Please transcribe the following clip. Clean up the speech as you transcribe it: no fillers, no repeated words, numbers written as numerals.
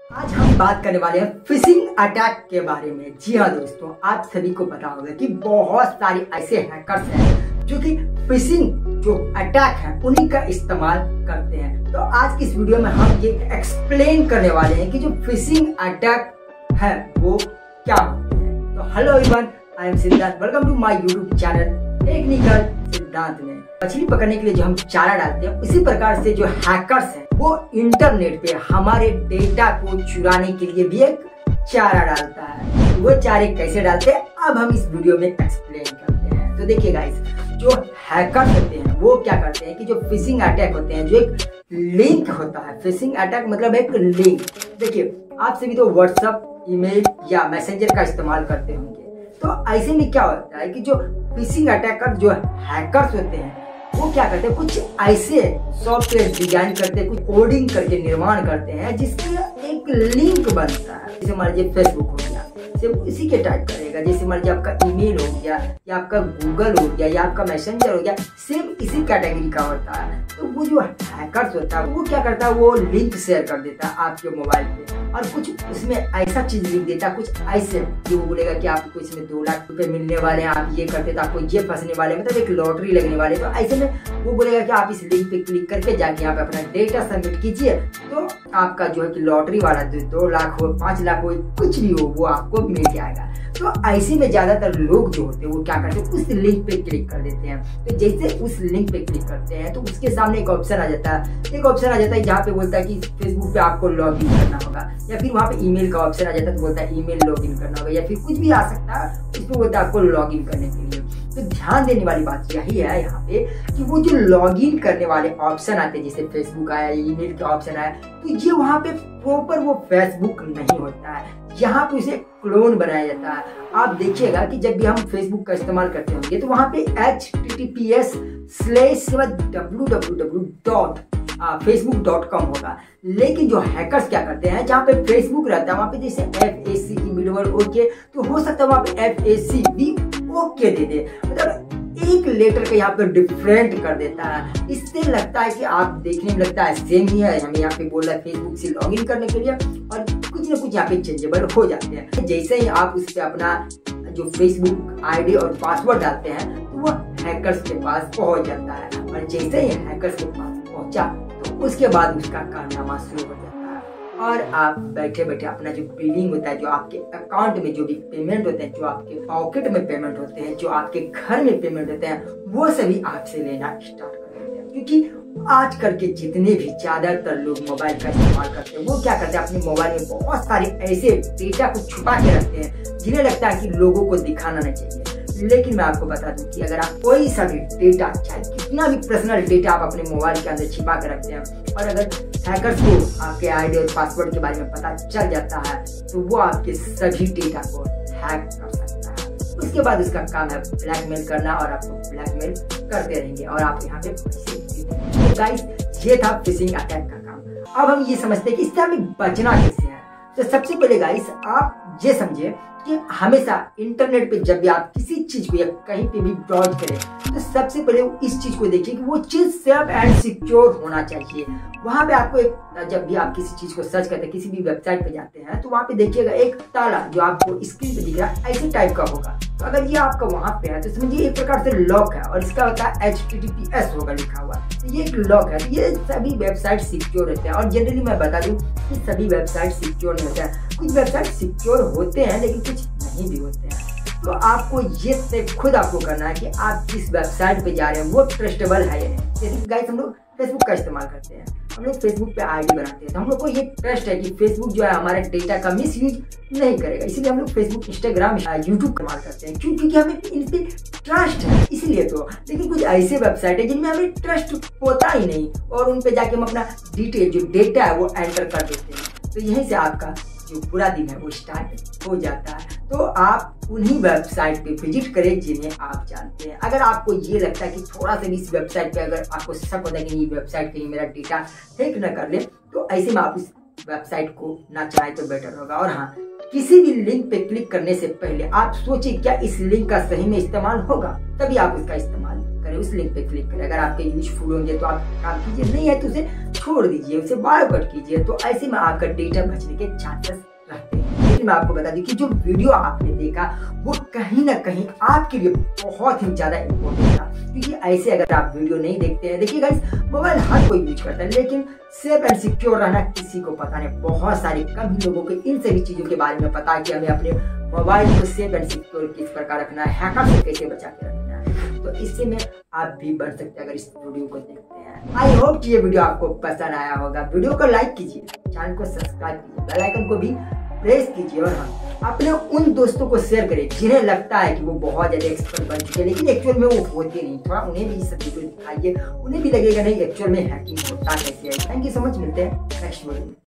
आज हम बात करने वाले हैं फिशिंग अटैक के बारे में। जी हाँ दोस्तों, आप सभी को पता होगा कि बहुत सारे ऐसे हैकर्स हैं जो कि फिशिंग जो अटैक है उन्हीं का इस्तेमाल करते हैं। तो आज की इस वीडियो में हम ये एक्सप्लेन करने वाले हैं कि जो फिशिंग अटैक है वो क्या होते हैं। तो hello everyone, I am Siddharth, welcome to my YouTube channel technical Siddharth में। मछली पकड़ने के लिए जो हम चारा डालते हैं, उसी प्रकार से जो हैकर्स हैं वो इंटरनेट पे हमारे डेटा को चुराने के लिए भी एक चारा डालता है। वो चारे कैसे डालते हैं अब हम इस वीडियो में एक्सप्लेन करते हैं। तो देखिए गाइस, जो हैकर्स होते हैं वो क्या करते हैं कि जो फिशिंग अटैक होते हैं, जो एक लिंक होता है, फिशिंग अटैक मतलब एक लिंक। देखिए आप सभी तो व्हाट्सएप, ईमेल या मैसेंजर का इस्तेमाल करते होंगे। तो ऐसे में क्या होता है कि जो फिशिंग अटैकर जो हैकर्स होते हैं वो क्या करते हैं, कुछ ऐसे सॉफ्टवेयर डिजाइन करते हैं, कुछ कोडिंग करके निर्माण करते हैं जिससे एक लिंक बनता है। जैसे मान लीजिए फेसबुक हो गया, सिर्फ इसी के टाइप करेगा। जैसे मान लीजिए आपका ईमेल हो गया या आपका गूगल हो गया या आपका मैसेंजर हो गया, सेम इसी कैटेगरी का होता है। तो वो जो हैकर्स होता है वो क्या करता है, वो लिंक शेयर कर देता है आपके मोबाइल पे और कुछ उसमें ऐसा चीज लिख देता है, कुछ ऐसे कि वो बोलेगा कि आपको इसमें 2 लाख रुपए मिलने वाले हैं, आप ये करते तो आपको ये फंसने वाले, मतलब एक लॉटरी लगने वाले। तो ऐसे में वो बोलेगा कि आप इस लिंक पे क्लिक करके जाके यहाँ पे अपना डेटा सबमिट कीजिए, तो आपका जो है कि लॉटरी वाला 2 लाख हो, 5 लाख हो, कुछ भी हो, वो आपको मिल जाएगा। तो ऐसे में ज्यादातर लोग जो होते हैं वो क्या करते हैं, उस लिंक पे क्लिक कर देते हैं। तो जैसे उस लिंक पे क्लिक करते हैं तो उसके सामने एक ऑप्शन आ जाता है, जहाँ पे बोलता है कि फेसबुक पे आपको लॉग इन करना होगा, या फिर वहाँ पे ईमेल का ऑप्शन आ जाता है तो बोलता है ईमेल लॉग इन करना होगा, या फिर कुछ भी आ सकता है, उसको बोलता है आपको लॉग इन करने के लिए। तो ध्यान देने वाली बात यही है यहाँ पे कि वो जो लॉग इन करने वाले ऑप्शन आते हैं, जैसे फेसबुक आया, ईमेल का ऑप्शन आया, तो ये वहाँ पे प्रॉपर वो फेसबुक नहीं होता है, यहाँ पे उसे क्लोन बनाया जाता है। आप देखिएगा कि जब भी हम फेसबुक का इस्तेमाल करते होंगे तो वहाँ पे https://www.facebook.com होगा। लेकिन जो हैकर्स क्या करते हैं, जहाँ पे फेसबुक रहता है वहाँ पे जैसे FAC मिडवर्ड ओके, तो हो सकता है वहाँ पे FAC भी ओके दे दे, मतलब एक लेटर का यहाँ पे डिफरेंट कर देता है। इससे लगता है कि आप देखने में लगता है सेम ही है, हमें यहाँ पे बोल रहा है फेसबुक से लॉगिन करने के लिए, और कुछ ना कुछ यहाँ पे चेंजेबल हो जाते हैं। जैसे ही आप उस पे अपना जो फेसबुक आईडी और पासवर्ड डालते हैं तो वो हैकर्स के पास पहुंच जाता है, और जैसे ही हैकर्स के पास पहुंचा तो उसके बाद उसका कारनामा शुरू हो जाता है, और आप बैठे बैठे अपना जो बिलिंग होता है, जो आपके अकाउंट में जो भी पेमेंट होते हैं, जो आपके पॉकेट में पेमेंट होते हैं, जो आपके घर में पेमेंट होते हैं, वो सभी आपसे लेना स्टार्ट कर देते हैं। क्योंकि आजकल के जितने भी ज्यादातर लोग मोबाइल का इस्तेमाल करते हैं वो क्या करते हैं, अपने मोबाइल में बहुत सारे ऐसे डेटा को छुपा के रखते हैं जिन्हें लगता है कि लोगों को दिखाना नहीं चाहिए। लेकिन मैं आपको बता दूं कि अगर आप कोई सा भी डेटा, चाहे कितना भी पर्सनल डेटा आप अपने मोबाइल के अंदर छिपा के रखते हैं, और अगर हैकर्स को आपके आईडी और पासवर्ड के बारे में पता चल जाता है तो वो आपके सभी डेटा को हैक कर सकता है। उसके बाद उसका काम है ब्लैकमेल करना, और आपको ब्लैकमेल करते रहेंगे और आप यहाँ पे पैसे देते। तो गाइस, ये था फिशिंग अटैक का काम। अब हम ये समझते हैं कि इससे हमें बचना कैसे है। तो सबसे पहले गाइस, आप ये समझिए कि हमेशा इंटरनेट पे जब भी आप किसी चीज को या कहीं पे भी ब्राउज करें तो सबसे पहले इस चीज को देखिए कि वो चीज सेफ एंड सिक्योर होना चाहिए। वहां पे आपको एक, जब भी आप किसी चीज को सर्च करते हैं, किसी भी वेबसाइट पे जाते हैं, तो वहां पे देखिएगा एक ताला जो आपको स्क्रीन पे दिख रहा है, ऐसे टाइप का होगा। तो अगर ये आपका वहां पे है तो समझिए एक प्रकार से लॉक है, और इसका होता है HTTPS होगा लिखा हुआ, तो ये एक लॉक है। तो ये सभी वेबसाइट सिक्योर रहते हैं, और जनरली मैं बता दूं कि सभी वेबसाइट सिक्योर नहीं होते हैं। कुछ वेबसाइट सिक्योर होते हैं लेकिन कुछ नहीं भी होते हैं। तो आपको ये स्टेप खुद आपको करना है कि आप जिस वेबसाइट पे जा रहे हैं वो ट्रस्टेबल है या नहीं। जैसे गाइस, हम लोग फेसबुक का इस्तेमाल करते हैं, हम लोग फेसबुक पे आईडी बनाते हैं, तो हम लोग को ये ट्रस्ट है कि फेसबुक जो है हमारे डेटा का मिसयूज नहीं करेगा, इसीलिए हम लोग फेसबुक, इंस्टाग्राम, यूट्यूब इस्तेमाल करते हैं। क्यों? क्योंकि हमें इन पे ट्रस्ट है, इसलिए। तो लेकिन कुछ ऐसे वेबसाइट है जिनमें हमें ट्रस्ट होता ही नहीं, और उन पे जाके हम अपना डिटेल जो डेटा है वो एंटर कर देते हैं। तो यहीं से आपका जो पूरा दिन है वो स्टार्ट हो जाता है। तो आप उन्हीं वेबसाइट पे विजिट करें जिन्हें आप जानते हैं। अगर आपको ये लगता है कि थोड़ा सा भी इस वेबसाइट पे अगर आपको शक होता है कि ये वेबसाइट कहीं मेरा डेटा हैक न कर ले, तो ऐसे में आप इस वेबसाइट को ना चाहे तो बेटर होगा। और हाँ, किसी भी लिंक पे क्लिक करने से पहले आप सोचिए क्या इस लिंक का सही में इस्तेमाल होगा, तभी आप उसका इस्तेमाल करें, उस लिंक पे क्लिक करें। अगर आपके यूजफुल होंगे तो आप काम कीजिए, नहीं है तो उसे छोड़ दीजिए, उसे बायकॉट कीजिए। तो ऐसे में आपका डेटा बचने के चांसेस रहते हैं। लेकिन मैं आपको बता दूं कि जो वीडियो आपने देखा वो कहीं ना कहीं आपके लिए बहुत ही ज्यादा इम्पोर्टेंट था, क्योंकि ऐसे अगर आप वीडियो नहीं देखते हैं, देखिए गाइस मोबाइल हर कोई यूज करता है, लेकिन सेफ एंड सिक्योर रहना किसी को पता नहीं। बहुत सारे कम ही लोगों को इन सभी चीजों के बारे में पता है कि हमें अपने मोबाइल को सेफ एंड सिक्योर किस प्रकार रखना है, हैकर से कैसे बचा के रखना है। तो इससे में आप भी बन सकते हैं अगर इस वीडियो को देखते हैं। आई होप कि ये वीडियो आपको पसंद आया होगा। वीडियो को लाइक कीजिए, चैनल को सब्सक्राइब कीजिए, बेल आइकन को भी प्रेस कीजिए और अपने उन दोस्तों को शेयर करें जिन्हें लगता है कि वो बहुत ज्यादा एक्सपर्ट बन चुके हैं, लेकिन एक्चुअल में वो होते नहीं। थोड़ा उन्हें भी सब वीडियो दिखाइए, उन्हें भी लगेगा नहीं एक्चुअल में हैकिंग होता कैसे है। थैंक यू सो मच, मिलते हैं नेक्स्ट वीडियो में।